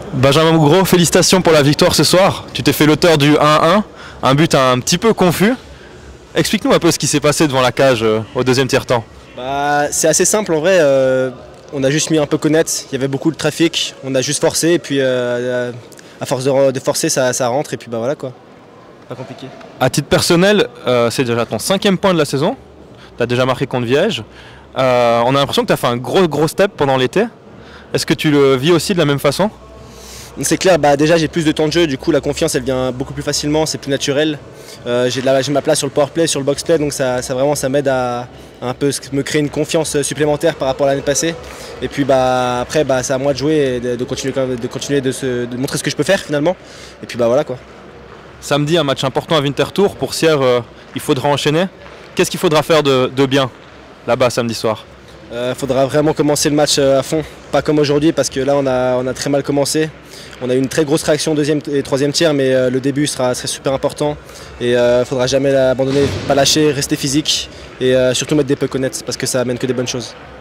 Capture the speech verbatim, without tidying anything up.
Benjamin Mougro, félicitations pour la victoire ce soir. Tu t'es fait l'auteur du un à un, un but un petit peu confus. Explique-nous un peu ce qui s'est passé devant la cage euh, au deuxième tiers-temps. Bah, c'est assez simple en vrai, euh, on a juste mis un peu connaître, il y avait beaucoup de trafic, on a juste forcé et puis euh, à force de, de forcer ça, ça rentre et puis bah voilà quoi, pas compliqué. À titre personnel, euh, c'est déjà ton cinquième point de la saison, tu as déjà marqué contre Viège. Euh, on a l'impression que tu as fait un gros gros step pendant l'été. Est-ce que tu le vis aussi de la même façon? C'est clair, bah déjà j'ai plus de temps de jeu, du coup la confiance elle vient beaucoup plus facilement, c'est plus naturel. Euh, j'ai ma place sur le powerplay, sur le box-play, donc ça, ça vraiment ça m'aide à, à un peu me créer une confiance supplémentaire par rapport à l'année passée. Et puis bah, après bah, c'est à moi de jouer et de, de continuer, de, continuer de, se, de montrer ce que je peux faire finalement. Et puis bah voilà quoi. Samedi, un match important à Winterthur. Pour Sierre, euh, il faudra enchaîner. Qu'est-ce qu'il faudra faire de, de bien là-bas samedi soir? Il euh, faudra vraiment commencer le match à fond, pas comme aujourd'hui parce que là on a, on a très mal commencé. On a eu une très grosse réaction deuxième et troisième tiers, mais euh, le début sera, sera super important et il euh, ne faudra jamais abandonner, pas lâcher, rester physique et euh, surtout mettre des pucks honnêtes parce que ça amène que des bonnes choses.